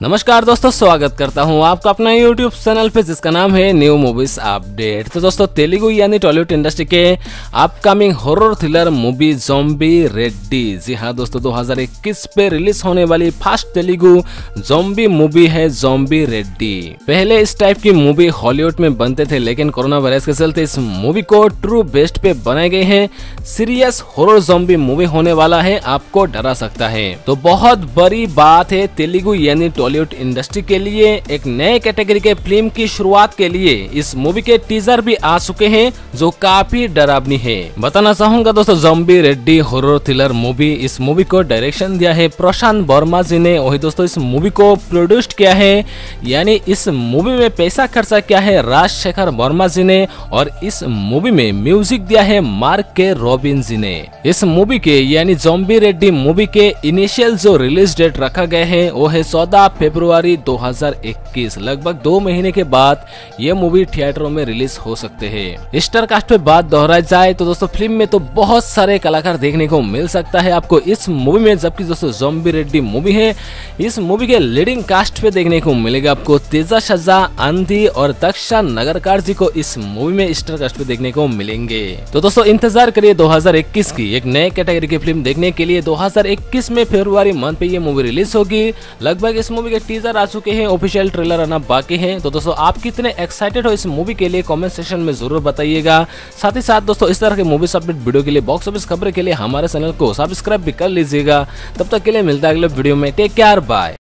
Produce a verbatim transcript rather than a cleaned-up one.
नमस्कार दोस्तों, स्वागत करता हूं आपका अपना यूट्यूब चैनल पे जिसका नाम है न्यू मूवीज अपडेट। तो दोस्तों, तेलुगु यानी टॉलीवुड इंडस्ट्री के upcoming horror thriller movie zombie Reddy, जी हाँ दोस्तों, दो हज़ार इक्कीस पे रिलीज होने वाली फर्स्ट तेलुगु ज़ॉम्बी मूवी है ज़ॉम्बी रेड्डी। पहले इस टाइप की मूवी हॉलीवुड में बनते थे, लेकिन कोरोना वायरस के चलते इस मूवी को ट्रू बेस्ट पे बनाए गए हैं। सीरियस हॉरर ज़ॉम्बी मूवी होने वाला है, आपको डरा सकता है। तो बहुत बड़ी बात है तेलुगु यानी टॉलीवुड इंडस्ट्री के लिए, एक नए कैटेगरी के फिल्म की शुरुआत के लिए इस मूवी के टीजर भी आ चुके हैं जो काफी डरावनी है। बताना चाहूंगा दोस्तों, zombie Reddy horror thriller movie, इस मूवी को डायरेक्शन दिया है प्रशांत वर्मा जी ने। वही दोस्तों, इस मूवी को प्रोड्यूस किया है यानी इस मूवी में पैसा खर्चा किया है राजशेखर वर्मा जी ने, और इस मूवी में म्यूजिक दिया है मार्क के रॉबिन जी ने। इस मूवी के यानी ज़ॉम्बी रेड्डी मूवी के इनिशियल जो रिलीज डेट रखा गया है वो है चौदह फरवरी दो हज़ार इक्कीस। लगभग दो महीने के बाद ये मूवी थिएटरों में रिलीज हो सकते हैं। स्टार कास्ट पे बात दोहराई जाए तो दोस्तों, फिल्म में तो बहुत सारे कलाकार देखने को मिल सकता है आपको इस मूवी में, जबकि दोस्तों ज़ॉम्बी रेड्डी मूवी है, इस मूवी के लीडिंग कास्ट पे देखने को मिलेगा आपको तेजा सजा, आंधी और दक्षा नगरकार जी को इस मूवी में स्टार कास्ट पे देखने को मिलेंगे। तो दोस्तों, इंतजार करिए दो हज़ार इक्कीस की एक नए कैटेगरी की फिल्म देखने के लिए। दो हज़ार इक्कीस में फरवरी मंथ पे ये मूवी रिलीज होगी। लगभग इस मूवी के टीजर आ चुके हैं, ऑफिशियल ट्रेलर आना बाकी है। तो दोस्तों, आप कितने एक्साइटेड हो इस मूवी के लिए कमेंट सेक्शन में जरूर बताइएगा। साथ ही साथ दोस्तों, इस तरह के मूवी अपडेट वीडियो के लिए, बॉक्स ऑफिस खबरें के लिए हमारे चैनल को सब्सक्राइब भी कर लीजिएगा। तब तक के लिए मिलता है अगले वीडियो में। Take care, bye.